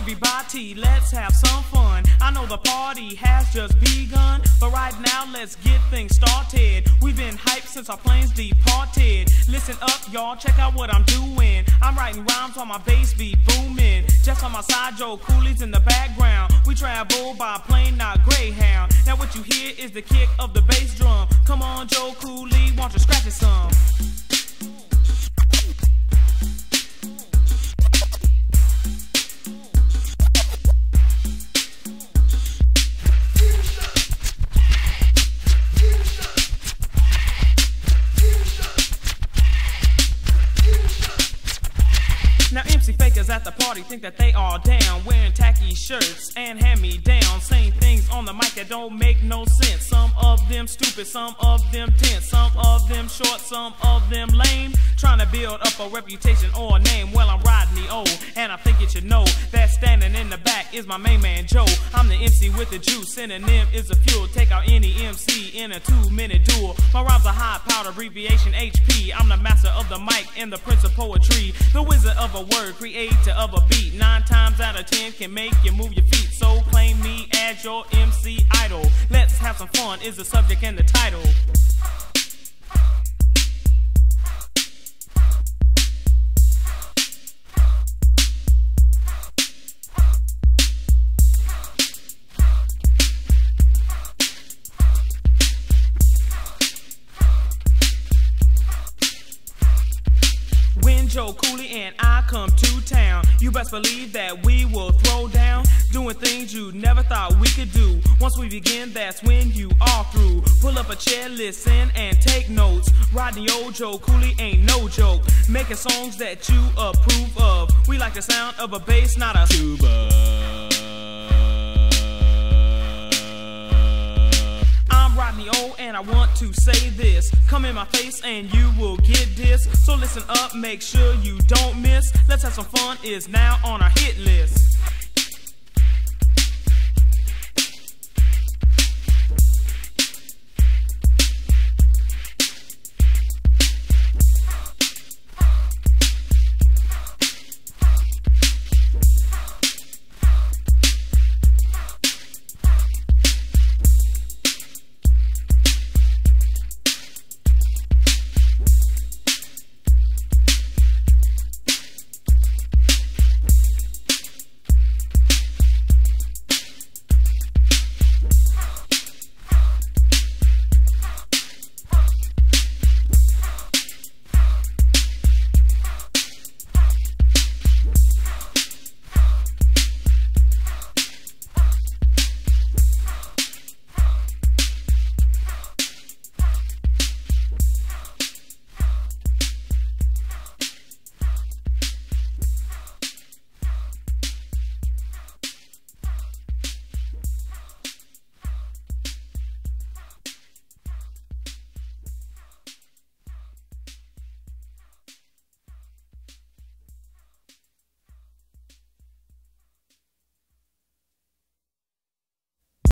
everybody, let's have some fun. I know the party has just begun, but right now let's get things started. We've been hyped since our planes departed. Listen up, y'all, check out what I'm doing. I'm writing rhymes while my bass beat booming. Just on my side, Joe Cooley's in the background. We travel by plane, not Greyhound. Now what you hear is the kick of the bass drum. Come on, Joe Cooley, won't you scratch it some? Now MC fakers at the party think that they are down, wearing tacky shirts and hand-me-down, saying things on the mic that don't make no sense. Some of them stupid, some of them tense, some of them short, some of them lame, trying to build up a reputation or a name. Well, I'm Rodney O, and I think you should know that standing in the back is my main man Joe. I'm the MC with the juice, synonym is a fuel. Take out any MC in a 2-minute duel. My rhymes are high-powered, abbreviation HP. I'm the master of the mic and the prince of poetry, the wizard of a word, creator of a beat. 9 times out of 10 can make you move your feet. So claim me as your MC idol. Let's have some fun is the subject and the title. When Joe Cooley and I come to town, you best believe that we will throw down, doing things you never thought we could do. Once we begin, that's when you are through. Pull up a chair, listen, and take notes. Rodney O, Joe Cooley ain't no joke, making songs that you approve of. We like the sound of a bass, not a tuba. I'm Rodney O, and I want to say this. Come in my face and you will get this. So listen up, make sure you don't miss. Let's have some fun is now on our hit list.